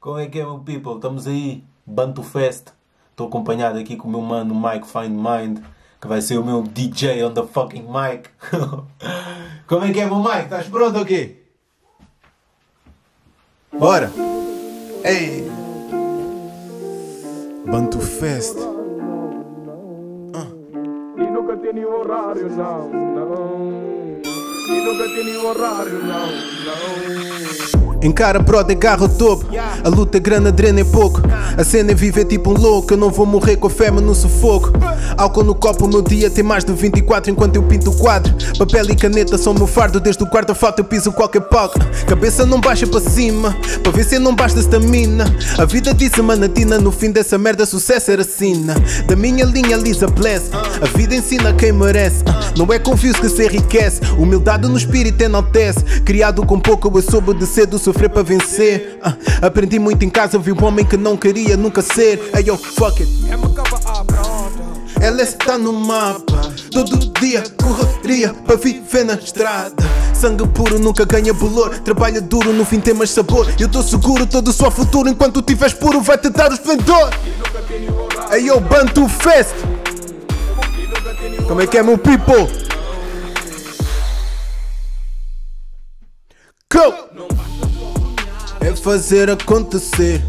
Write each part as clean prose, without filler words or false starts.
Como é que é, meu people? Estamos aí, Bantu Fest. Estou acompanhado aqui com o meu mano Mike Find Mind, que vai ser o meu DJ on the fucking mic. Como é que é, meu Mike? Estás pronto ou quê? Bora! Ei! Bantu Fest. E nunca tem horário, não. E nunca tem horário, não. Encara brother, agarra o topo. A luta é grande, a drena é pouco. A cena é viver tipo um louco. Eu não vou morrer com a fêmea no sufoco. Álcool no copo, o meu dia tem mais de 24 enquanto eu pinto o quadro. Papel e caneta são o meu fardo. Desde o quarto a falta eu piso qualquer palco. Cabeça não baixa para cima, para ver se não basta estamina. A vida disse manatina, no fim dessa merda sucesso era sina. Da minha linha Lisa Bless. A vida ensina quem merece. Não é confio que se enriquece. Humildade no espírito enaltece. Criado com pouco eu soube de cedo sofrer para vencer. Aprendi muito em casa, vi um homem que não queria nunca ser. Hey yo, fuck it. Ela está no mapa. Todo dia correria para viver na estrada. Sangue puro nunca ganha bolor. Trabalha duro, no fim tem mais sabor. Eu estou seguro, todo o seu futuro. Enquanto tiveres puro vai te dar o esplendor. Hey yo, Bantu Fest. Como é que é, meu people? Go! É fazer acontecer.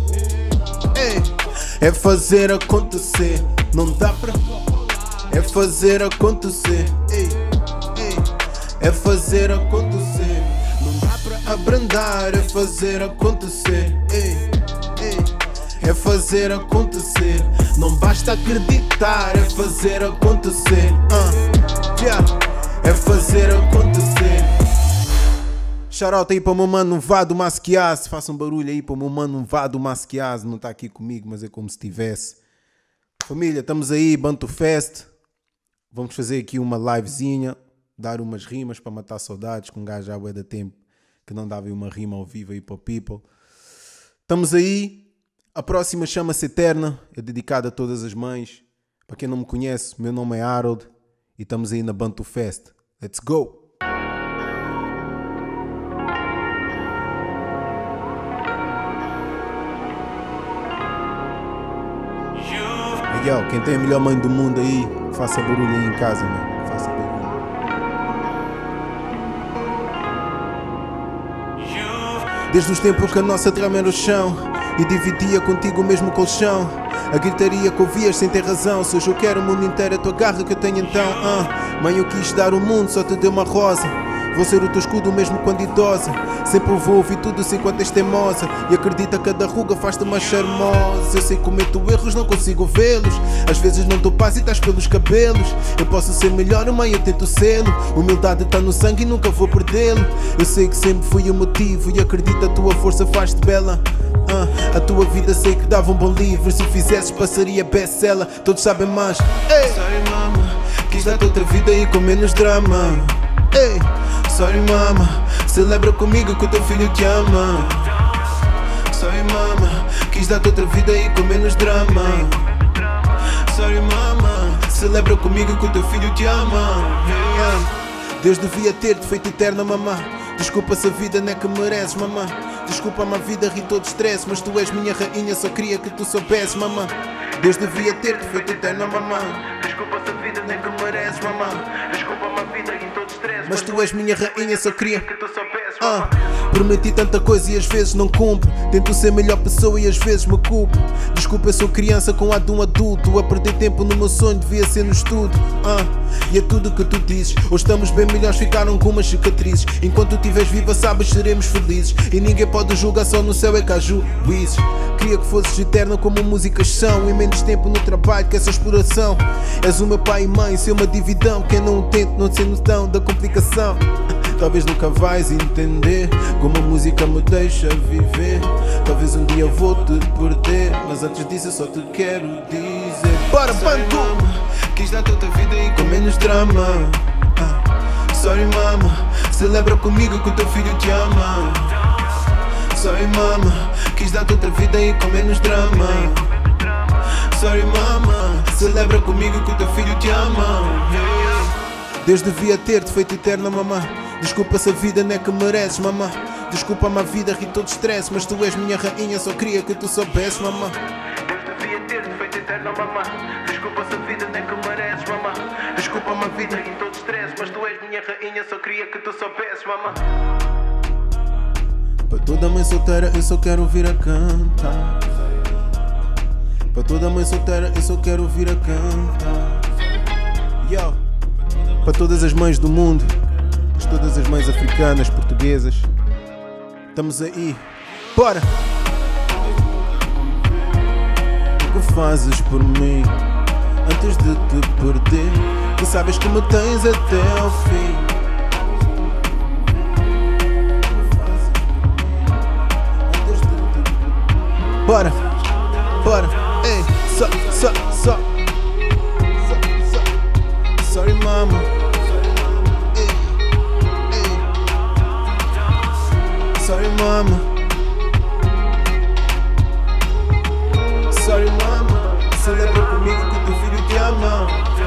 É fazer acontecer. Não dá pra. É fazer acontecer. É fazer acontecer. Não dá pra abrandar. É fazer acontecer. É fazer acontecer. Não basta acreditar. É fazer acontecer. É fazer acontecer. Shoutout aí para o meu mano Vado Masquiaz. Faça um barulho aí para o meu mano Vado Masquiaz. Não está aqui comigo, mas é como se estivesse. Família, estamos aí, Bantu Fest. Vamos fazer aqui uma livezinha. Dar umas rimas para matar saudades. Com um gajo já bué da tempo que não dava uma rima ao vivo aí para o people. Estamos aí. A próxima chama-se Eterna. É dedicada a todas as mães. Para quem não me conhece, meu nome é Harold. E estamos aí na Bantu Fest. Let's go! Yo, quem tem a melhor mãe do mundo aí, faça barulho aí em casa, mano. Faça barulho. Desde os tempos que a nossa trama era o chão e dividia contigo o mesmo colchão. A gritaria que ouvias sem ter razão. Se hoje eu quero o mundo inteiro, a tua garra que eu tenho então. Mãe, eu quis dar o mundo, só te dei uma rosa. Vou ser o teu escudo mesmo quando idosa. Sempre vou ouvir tudo sem quanto és teimosa. E acredita que cada ruga faz-te mais charmosa. Eu sei que cometo erros, não consigo vê-los. Às vezes não dou paz e estás pelos cabelos. Eu posso ser melhor, mãe, eu tento sê-lo. Humildade está no sangue e nunca vou perdê-lo. Eu sei que sempre fui o motivo. E acredita, a tua força faz-te bela. A tua vida sei que dava um bom livro. Se fizesses passaria best-seller. Todos sabem mais. Sorry mama, quis dar-te outra vida e com menos drama. Sorry mama, celebra comigo que o teu filho te ama. Sorry mama, quis dar-te outra vida e com menos drama. Sorry mama, celebra comigo que o teu filho te ama. Deus devia ter-te feito eterna, mamã. Desculpa se a vida não é que mereces, mamã. Desculpa-me a vida, ri todo estresse. Mas tu és minha rainha, só queria que tu soubesses, mamã. Deus devia ter-te feito eterna, mamã. Desculpa se a vida não é que mereces, mamã. Desculpa-me a vida, ri todo estresse. Mas tu és minha rainha, só queria que tu soubesses, mamã. Prometi tanta coisa e às vezes não cumpro. Tento ser melhor pessoa e às vezes me culpo. Desculpa, eu sou criança com ar de um adulto. A perder tempo no meu sonho, devia ser no estudo. E é tudo que tu dizes. Hoje estamos bem melhores, ficaram com umas cicatrizes. Enquanto tu estiveres viva, sabes, seremos felizes. E ninguém pode julgar, só no céu é que há juízes. Queria que fosses eterna como músicas são. E menos tempo no trabalho que essa exploração. És o meu pai e mãe, seu uma dividão. Quem não o tenta, não tem noção da complicação. Talvez nunca vais entender como a música me deixa viver. Talvez um dia vou te perder, mas antes disso eu só te quero dizer: bora, Bantu! Quis dar-te outra vida e com menos drama. Sorry mama, celebra comigo que o teu filho te ama. Sorry mama, quis dar-te outra vida e com menos drama. Sorry mama, celebra comigo que o teu filho te ama. Deus devia ter-te feito eterna, mamã. Desculpa se a vida não é que mereces, mamã. Desculpa-me a vida, ri todo estresse, mas tu és minha rainha, só queria que tu soubesse, mamã. Deus devia ter-te feito eterna, mamã. Desculpa se a vida nem que mereces, mamã. Desculpa-me a vida e todo estresse, mas tu és minha rainha, só queria que tu soubesses, mamã. Para toda mãe solteira eu só quero ouvir a cantar. Para toda mãe solteira eu só quero ouvir a cantar. Yo. Para todas as mães do mundo, todas as mães africanas, portuguesas, estamos aí. Bora! O que fazes por mim antes de te perder? Tu sabes que me tens até ao fim. Bora, bora, ei, só. Sorry, mama. Sorry, mama. Sorry, mama. Celebra comigo que o teu filho te ama.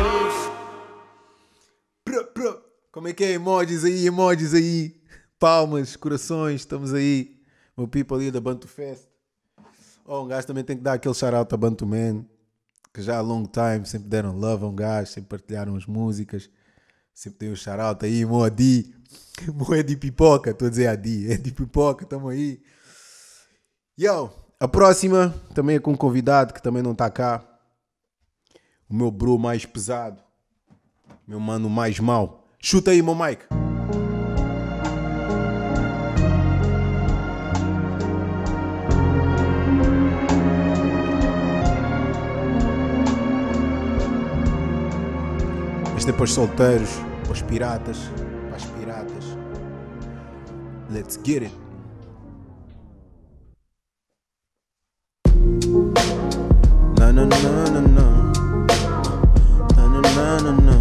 Como é que é? Emojis aí. Palmas, corações, estamos aí. Meu people ali da Bantu Fest. Oh, um gajo também tem que dar aquele shout-out a Bantu Man, que já há long time sempre deram love a um gajo, sempre partilharam as músicas, sempre tem um shout-out aí, Moadi Pipoca, estou a dizer Adi, é de Pipoca, estamos aí. Yo, a próxima também é com um convidado que também não está cá, o meu bro mais pesado, meu mano mais mau. Chuta aí, meu Mike. Este é para os solteiros, para os piratas, para as piratas. Let's get it. No, no, no, no, no. No, no, no, no, no.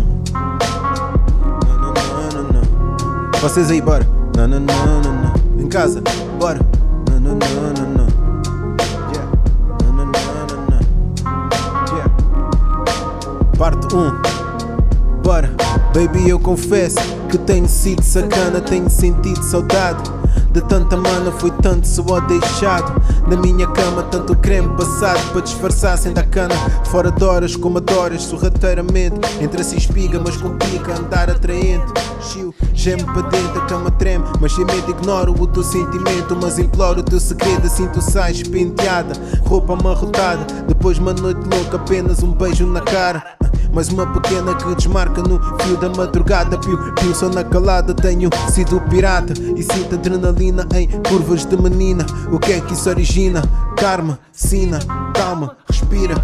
No, no, no, no, no. Vocês aí, bora. No, no, no, no, no. Em casa, bora. No, no, no, no, no. Yeah. No, no, no, no, no. Yeah. Parte 1. Bora, baby, eu confesso que tenho sido sacana, tenho sentido saudade de tanta mana, foi tanto suor deixado na minha cama, tanto creme passado para disfarçar sem dar cana. Fora de horas como adoras, sorrateiramente, entre assim espiga, mas com pica, andar atraente. Chiu, geme para dentro, a cama treme, mas sem medo ignoro o teu sentimento, mas imploro o teu segredo, assim tu sais penteada, roupa amarrotada, depois uma noite louca, apenas um beijo na cara. Mais uma pequena que desmarca no fio da madrugada. Piu, só na calada tenho sido pirata e sinto adrenalina em curvas de menina. O que é que isso origina? Karma, sina, calma, respira.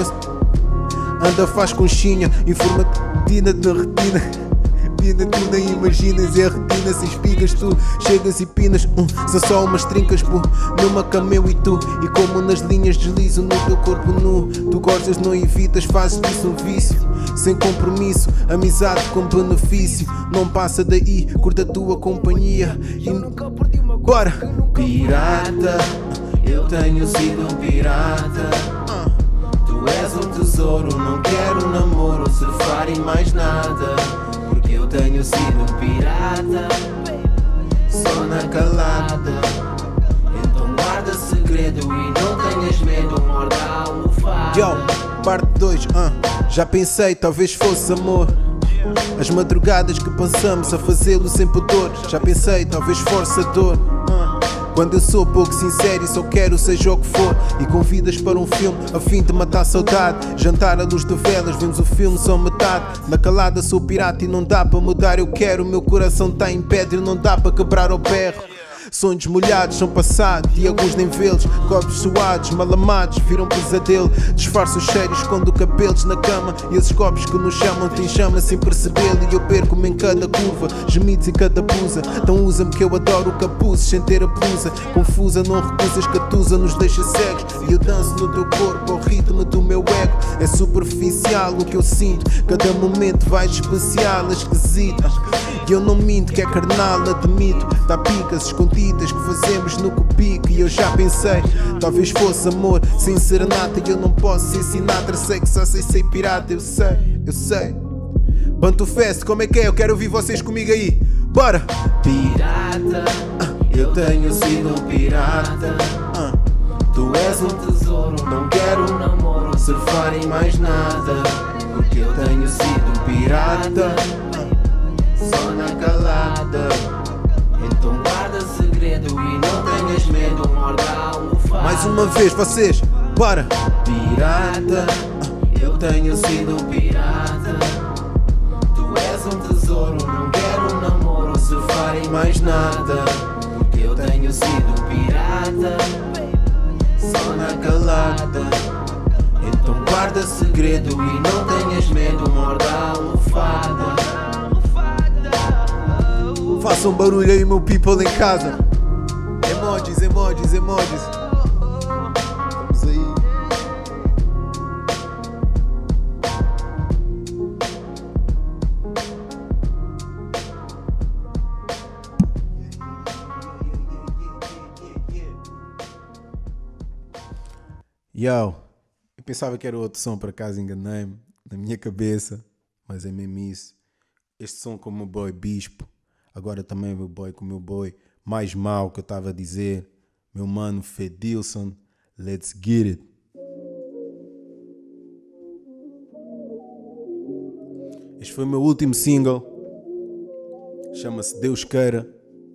Anda, faz conchinha, informatina de retina. Tu nem imaginas, é a retina, sem espigas tu chegas e pinas, são só umas trincas, pô, numa cama eu e tu, e como nas linhas deslizo no teu corpo nu, tu gostas, não evitas, fazes disso um vício, sem compromisso, amizade com benefício, não passa daí, curta a tua companhia e bora! Pirata, eu tenho sido um pirata, tu és um tesouro, não quero namoro, surfar e mais nada. Eu tenho sido um pirata, só na calada. Então guarda segredo e não tenhas medo, morda a almofada. Yo, parte 2, já pensei, talvez fosse amor. As madrugadas que passamos a fazê-lo sem pudor. Já pensei, talvez forçador. Quando eu sou pouco sincero e só quero seja o que for, e convidas para um filme a fim de matar a saudade. Jantar à luz de velas, vemos o filme só metade. Na calada sou pirata e não dá para mudar, eu quero. O meu coração está em pedra e não dá para quebrar o berro. Sonhos molhados são passados e alguns nem vê-los. Corpos suados, mal amados, viram pesadelo. Disfarço os cheiros, escondo cabelos na cama. E esses copos que nos chamam têm chama sem percebê-lo. E eu perco-me em cada curva, gemidos em cada blusa. Então usa-me que eu adoro capuzes sem ter a blusa. Confusa, não recusas que a tusa nos deixa cegos. E eu danço no teu corpo ao ritmo do meu ego. É superficial o que eu sinto, cada momento vai de especial, esquisita. E eu não minto que é carnal, admito. Dá picas escondidas que fazemos no cupique. E eu já pensei, talvez fosse amor sem serenata. E eu não posso ser Sinatra, sei que só sei ser pirata. Eu sei. Bantu Fest, como é que é? Eu quero ouvir vocês comigo aí. Bora! Pirata, Eu tenho sido um pirata. Tu és um tesouro, não quero um namoro, surfar em mais nada. Porque eu tenho sido um pirata, só na calada. Então guarda segredo e não tenhas medo, morde a almofada. Mais uma vez vocês, bora! Pirata, eu tenho sido um pirata. Tu és um tesouro, não quero um namoro, surfar em mais nada. Porque eu tenho sido um pirata, só na calada. Então guarda segredo e não tenhas medo, morde a almofada. Façam barulho aí, meu people em casa. Emojis, emojis, emojis. Vamos aí. Yo, eu pensava que era outro som, por acaso enganei-me na minha cabeça, mas é mesmo isso. Este som com o meu boy Bispo, agora também meu boy com o meu boy mais mau que eu estava a dizer, meu mano Fedilson, let's get it. Este foi o meu último single, chama-se Deus Queira.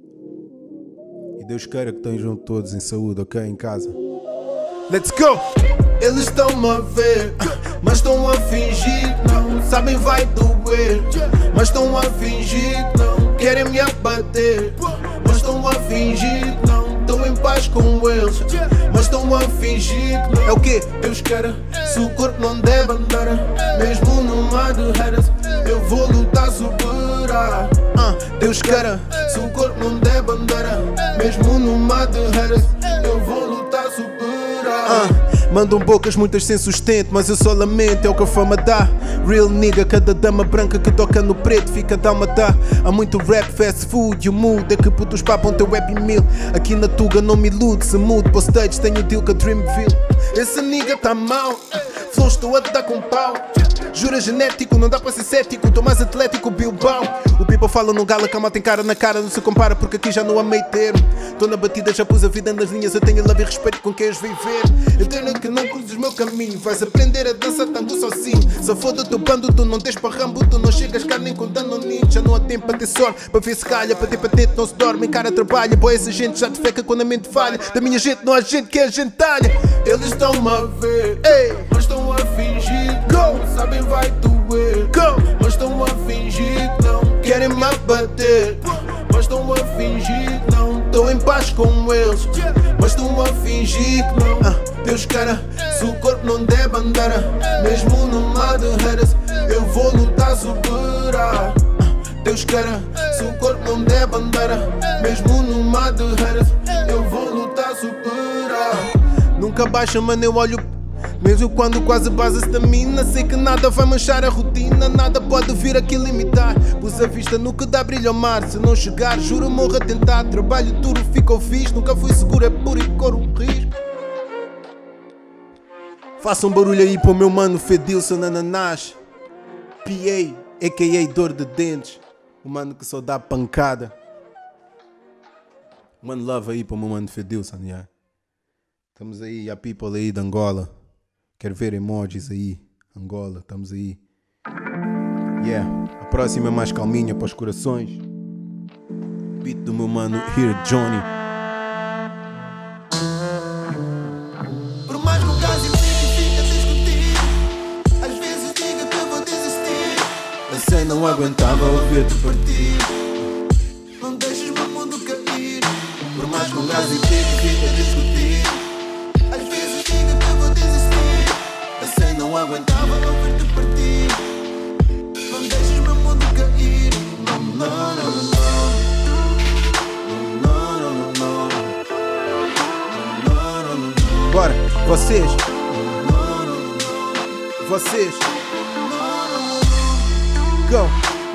E Deus queira que estejam todos em saúde, ok? Em casa. Let's go! Eles estão-me a ver, mas estão a fingir que não. Sabem vai doer, mas estão a fingir que não. Querem me abater, mas estão a fingir que não. Estou em paz com eles, mas estão a fingir que não. É o quê? Deus queira, se o corpo não der bandeira, mesmo numa de haters, eu vou lutar, superar. Deus queira, se o corpo não der bandeira, mesmo numa de haters, eu vou lutar, superar. Mandam bocas muitas sem sustento, mas eu só lamento, é o que a fama dá. Real nigga, cada dama branca que toca no preto fica a matar. Há muito rap, fast food e o mood é que putos papam teu web meal. Aqui na Tuga não me ilude, se mudo para stage tenho deal com a Dreamville. Esse nigga tá mal, flow estou a dar com pau. Jura genético, não dá para ser cético, tô mais atlético, Bilbao. O people fala no gala, calma tem cara na cara, não se compara porque aqui já não há meio termo. Tô na batida, já pus a vida nas linhas, eu tenho love e respeito com quem os vem ver. Eu tenho que não cruzes meu caminho, vais aprender a dançar tanto sozinho. Se foda o teu bando, tu não tens parrambo, tu não chegas cá nem com danoninho. Já não há tempo para ter sorte, para ver se calha, para ter patente não se dorme, cara trabalha. Boa, essa gente já te feca quando a mente falha. Da minha gente não há gente que a gente talha. Eles estão-me a ver, mas estão a fingir que não. Sabem vai doer, mas estão a fingir que não. Querem me abater, mas estão a fingir que não. Estou em paz com eles, mas estão a fingir que não. Deus queira, se o corpo não der bandeira, mesmo no mar de haters, eu vou lutar, superar. Deus queira, se o corpo não der bandeira, mesmo no mar de haters, eu vou lutar, superar. Nunca baixa, mano, eu olho mesmo quando quase base estamina. Sei que nada vai manchar a rotina, nada pode vir aqui limitar. Pus a vista no que dá brilho ao mar, se não chegar, juro morro a tentar. Trabalho duro, ficou fixe, nunca fui seguro, é puro e coro um risco. Façam barulho aí para o meu mano Fedilson Ananás, PA, a.k.a. dor de dentes, o mano que só dá pancada. Mano, love aí para o meu mano Fedilson, yeah. Estamos aí, a people aí de Angola. Quero ver emojis aí, Angola, estamos aí. Yeah, a próxima é mais calminha para os corações. Beat do meu mano Here Johnny. Por mais que o caso fica a discutir, às vezes diga que eu vou desistir. Eu sei, não aguentava ouvir-te partir. Não deixes meu mundo cair. Por mais que o caso fica a discutir, às vezes diga que eu vou desistir. Eu sei, não aguentava ouvir-te partir. Não deixes meu mundo cair. Não, não, não, não. Bora, vocês. Vocês. Go.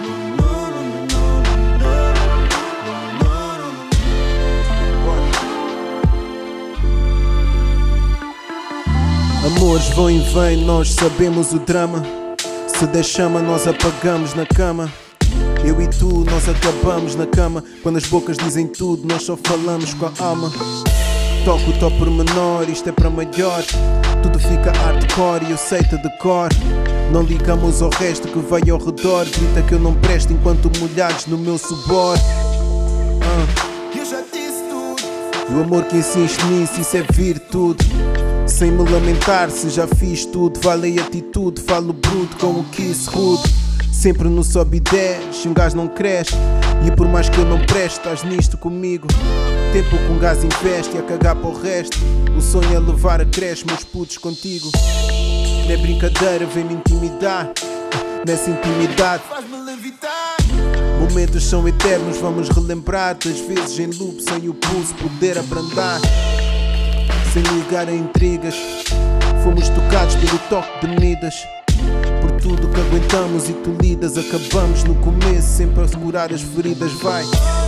Amores vão e vêm, nós sabemos o drama. Se der chama, nós apagamos na cama. Eu e tu, nós acabamos na cama. Quando as bocas dizem tudo, nós só falamos com a alma. Toco o top pormenor, isto é para maior. Tudo fica hardcore e eu sei-te de cor. Não ligamos ao resto que vai ao redor. Grita que eu não presto enquanto molhados no meu suor. Eu já disse tudo. O amor que insiste nisso, isso é virtude. Sem me lamentar se já fiz tudo. Vale a atitude, falo bruto com o kiss rude. Sempre no sobe e desce, um gajo não cresce. E por mais que eu não preste, estás nisto comigo. Tempo com gás investe e a cagar para o resto. O sonho é levar a creche meus putos contigo. Não é brincadeira, vem-me intimidar. Nessa intimidade Faz-me levitar. momentos são eternos, vamos relembrar das vezes em loop, sem o pulso poder abrandar. Sem ligar a intrigas, fomos tocados pelo toque de Midas. Por tudo que aguentamos e tu lidas, acabamos no começo, sempre a segurar as feridas, vai.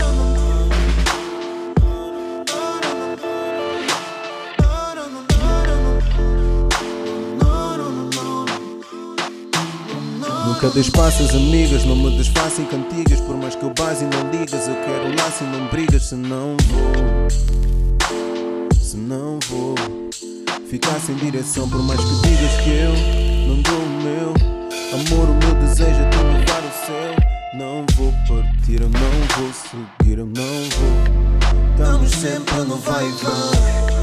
Nunca despaço as amigas, não me desfaço em cantigas. Por mais que eu base e não ligas, eu quero laço e não brigas. Se não vou ficar sem direção. Por mais que digas que eu não dou o meu amor, o meu desejo é tu levar o céu. Não vou partir, eu não vou seguir, eu não vou. Estamos sempre no vai e vem,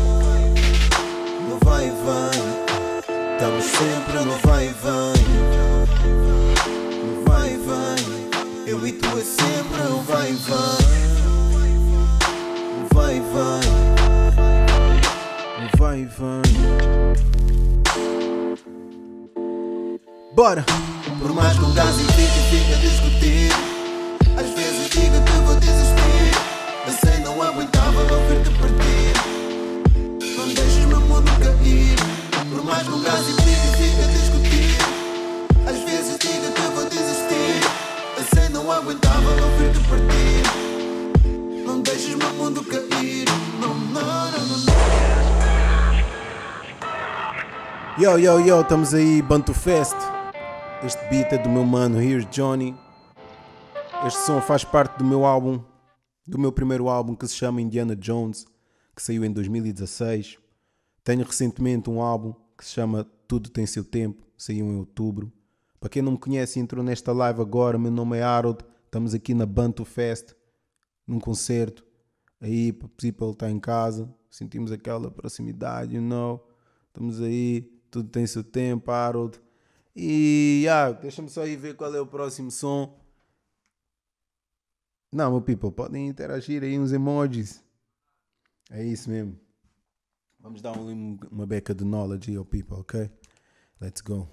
no vai e vem. Estamos sempre no vai e vem, no vai e vem. Eu e tu é sempre no vai e vem, no vai e vem, no vai e vem. Bora! Por mais que um gás implique e fica a discutir, às vezes digo que vou desistir. Eu sei, não aguentava ouvir-te partir. Não deixes meu mundo cair. Por mais que um gás implique e fica a discutir, às vezes digo que vou desistir. Eu sei, não aguentava ouvir-te partir. Não deixes meu mundo cair. Não, não, não, não. Yo, yo, yo, estamos aí, Bantu Fest. Este beat é do meu mano Here's Johnny. Este som faz parte do meu álbum, do meu primeiro álbum, que se chama Indiana Jones, que saiu em 2016. Tenho recentemente um álbum que se chama Tudo Tem Seu Tempo, saiu em outubro. Para quem não me conhece e entrou nesta live agora, meu nome é Harold. Estamos aqui na Bantu Fest, num concerto. Aí, para people está em casa, sentimos aquela proximidade, you know. Estamos aí, tudo tem seu tempo, Harold. E deixa-me só ir ver qual é o próximo som. Não, meu people, podem interagir aí uns emojis. É isso mesmo. Vamos dar uma beca de knowledge aí ao people, ok? Let's go.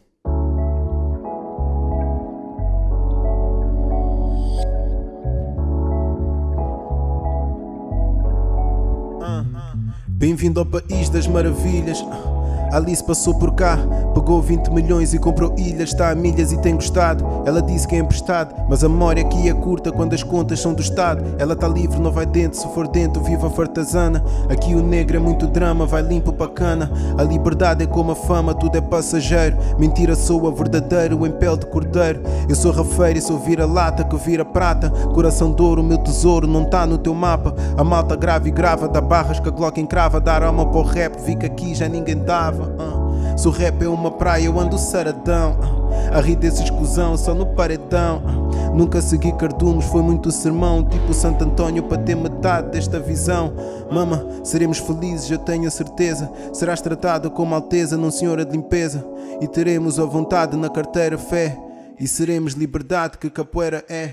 Bem-vindo ao país das maravilhas. Alice passou por cá, pagou 20 milhões e comprou ilhas. Está a milhas e tem gostado. Ela disse que é emprestado, mas a memória aqui é curta quando as contas são do Estado. Ela está livre, não vai dentro, se for dentro viva a fartazana. Aqui o negro é muito drama, vai limpo para cana. A liberdade é como a fama, tudo é passageiro. Mentira soa verdadeiro em pele de cordeiro. Eu sou rafeiro e sou vira-lata que vira prata. Coração de ouro, o meu tesouro não está no teu mapa. A malta grave e grava, dá barras que a Glock encrava. Dar alma para o rap, vi que aqui já ninguém dava. Se o rap é uma praia, eu ando saradão. A rir desses cuzão, só no paredão. Nunca segui cardumes, foi muito sermão. Tipo Santo António para ter metade desta visão. Mama, seremos felizes, eu tenho a certeza. Serás tratada como alteza, não senhora de limpeza. E teremos a vontade na carteira fé. E seremos liberdade que capoeira é.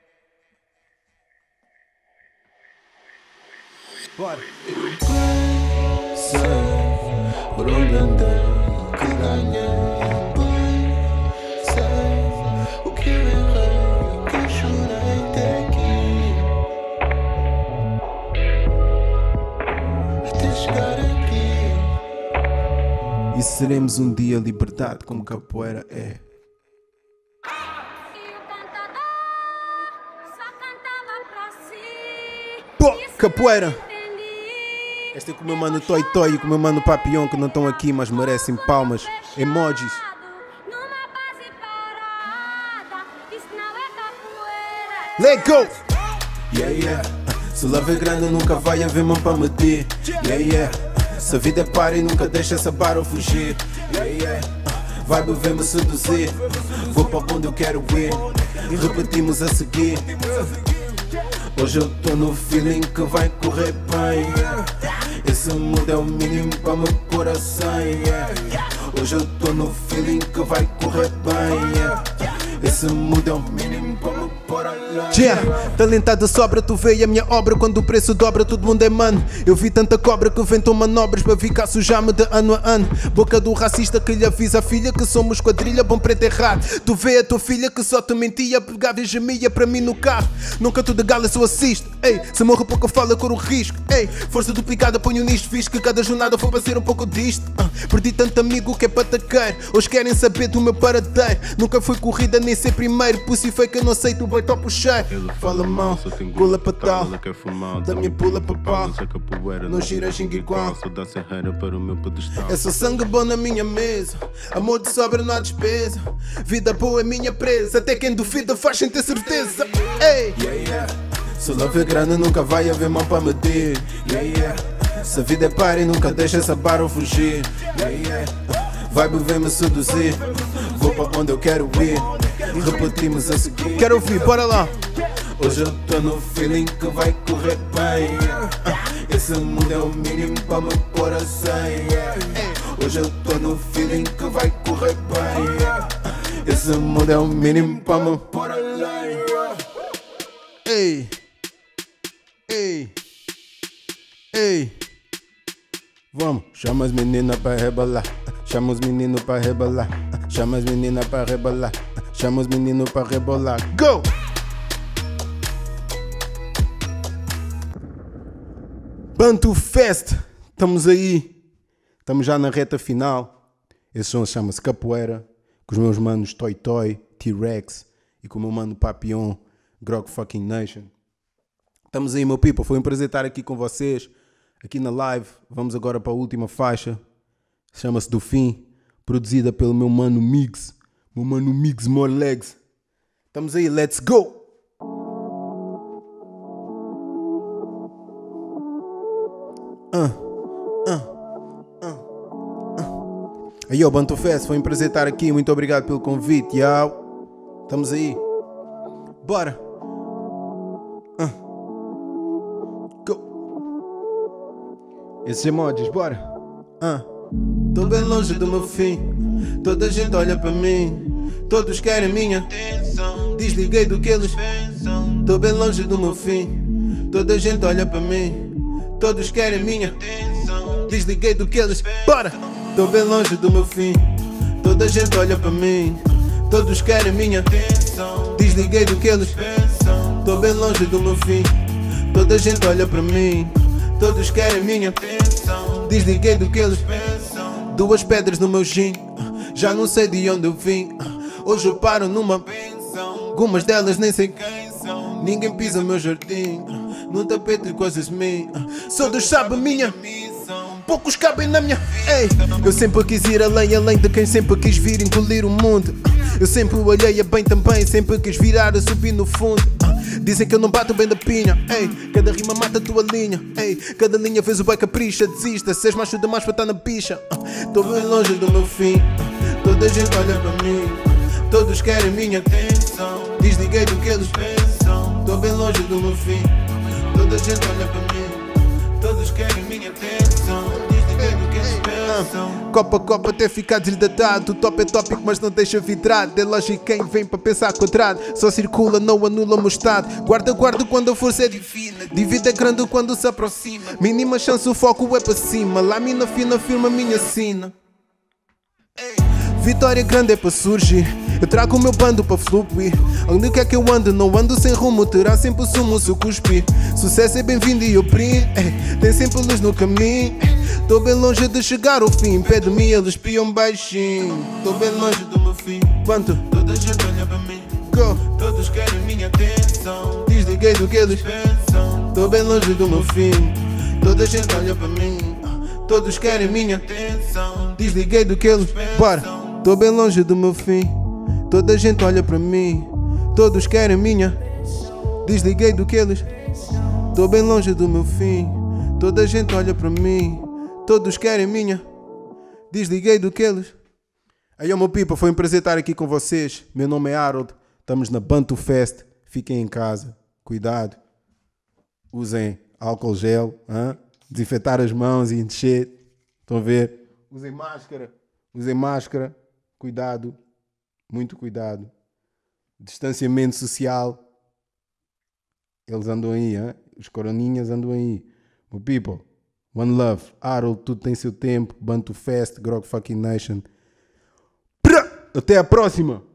Bora! Sei por onde andei, que ganhei. Sei o que eu errei, o que chorei até aqui, até chegar aqui. E seremos um dia liberdade como capoeira é. Pô, capoeira! Este é com o meu mano Toy Toy e com o meu mano Papião, que não estão aqui, mas merecem palmas, emojis. Let go! Yeah, yeah. Se o love é grande nunca vai haver mão para medir. Yeah, yeah. Se a vida é par e nunca deixa essa barra ou fugir. Yeah, yeah. Vai beber-me seduzir. Vou para onde eu quero ir. E repetimos a seguir. Hoje eu tô no feeling que vai correr bem. Esse mood é o mínimo para me pôr a 100. Hoje eu tô no feeling que vai correr bem. Esse mood é o mínimo para me pôr a 100. Talentada sobra, tu vê a minha obra. Quando o preço dobra, todo mundo é mano. Eu vi tanta cobra que inventou manobras para ficar sujar-me de ano a ano. Boca do racista que lhe avisa a filha que somos quadrilha, bom preto errado. Tu vê a tua filha que só te mentia, pegava e gemia para mim no carro. Nunca tu de gala só assisto. Ei, se morro pouco fala, corro risco. Ei, força duplicada ponho nisto, fiz que cada jornada for para ser um pouco disto. Perdi tanto amigo que é para taqueiro. Hoje querem saber do meu paradeiro. Nunca fui corrida nem ser primeiro. Pussy fake eu não aceito, vai top puxar. Fala mal, pula para tal. Da minha pula para pau. Não gira xingue igual. É só sangue bom na minha mesa. Amor de sobra não há despesa. Vida boa é minha presa. Até quem duvida faz sem ter certeza. Ei! Se o love é grande nunca vai haver mão para medir. Se a vida é par e nunca deixa essa barra ou fugir. Vai beber-me seduzir. Vou para onde eu quero ir. E repetimos a seguir. Quero ouvir, bora lá. Hoje eu tô no feeling que vai correr bem. Esse mundo é o mínimo para me pôr a 100. Hoje eu tô no feeling que vai correr bem. Esse mundo é o mínimo para me pôr a 100. Ei, ei, ei. Vamos, chama as meninas para rebolar. Chama os meninos para rebolar. Chama as meninas para rebolar. Chama os meninos para rebolar. Go! Bantu Fest, estamos aí. Estamos já na reta final. Esse som chama-se Capoeira. Com os meus manos Toy Toy, T-Rex e com o meu mano Papillon, Grog Fucking Nation. Estamos aí, meu people. Foi um prazer estar aqui com vocês. Aqui na live. Vamos agora para a última faixa. Chama-se Do Fim. Produzida pelo meu mano Migs. Meu mano Migs More Legs. Estamos aí, let's go! Aí, ó, Bantu Fest, foi um prazer estar aqui. Muito obrigado pelo convite, yo. Estamos aí. Bora. Go. Esses emojis, bora. Tô bem longe do meu fim. Toda a gente olha para mim. Todos querem minha atenção. Desliguei do que eles pensam. Tô bem longe do meu fim. Toda a gente olha para mim. Todos querem minha atenção. Desliguei do que eles pensam. Bora. Tô bem longe do meu fim. Toda a gente olha para mim. Todos querem minha atenção. Desliguei do que eles pensam. Tô bem longe do meu fim. Toda a gente olha para mim. Todos querem minha atenção. Desliguei do que eles pensam. Duas pedras no meu gin. Já não sei de onde eu vim. Hoje eu paro numa pensão. Algumas delas nem sei quem são. Ninguém pisa no meu jardim. No tapete coisas mim. Só Deus sabe a minha missão. Poucos cabem na minha. Ei, eu sempre quis ir além de quem sempre quis vir engolir o mundo. Eu sempre olhei a bem também, sempre quis virar a subir no fundo. Dizem que eu não bato bem da pinha. Ei, cada rima mata a tua linha. Ei, cada linha fez o boi capricha. Desista, se és macho demais para estar na picha. Tô bem longe do meu fim. Toda a gente olha para mim. Todos querem minha atenção. Desliguei do que eles pensam. Tô bem longe do meu fim. Toda a gente olha para mim. Todos querem minha atenção. Desliguei do que eles pensam. Copa a copa até ficar desidratado. O top é tópico mas não deixa vidrado. É lógico quem vem para pensar quadrado. Só circula, não anula o meu estado. Guarda quando a força é divina. Divide é grande quando se aproxima. Mínima chance o foco é para cima. Lâmina fina firma minha sina. Vitória grande é para surgir. Eu trago o meu bando para fluir. Onde quer que eu ando, não ando sem rumo. Terá sempre o sumo se eu cuspir. Sucesso é bem-vindo e eu primo. Tem sempre luz no caminho. Tô bem longe de chegar ao fim. Pé de mim eles espiam baixinho. Tô bem longe do meu fim. Quanto? Toda a gente olha para mim. Go. Todos querem minha atenção. Desliguei do que eles pensam. Tô bem longe do meu fim. Toda a gente olha para mim. Todos querem minha atenção. Desliguei do que eles pensam. Bora. Tô bem longe do meu fim. Toda a gente olha para mim. Todos querem minha. Desliguei do que eles. Tô bem longe do meu fim. Toda a gente olha para mim. Todos querem minha. Desliguei do que eles. Aí, meu people, foi um prazer estar aqui com vocês. Meu nome é Harold. Estamos na Bantu Fest. Fiquem em casa. Cuidado. Usem álcool gel. Desinfetar as mãos e encher. Estão a ver? Usem máscara. Usem máscara. Cuidado. Muito cuidado. Distanciamento social. Eles andam aí, os coroninhas andam aí. My people, one love. Harold, tudo tem seu tempo. Bantu Fest, Grog Fucking Nation. Até a próxima!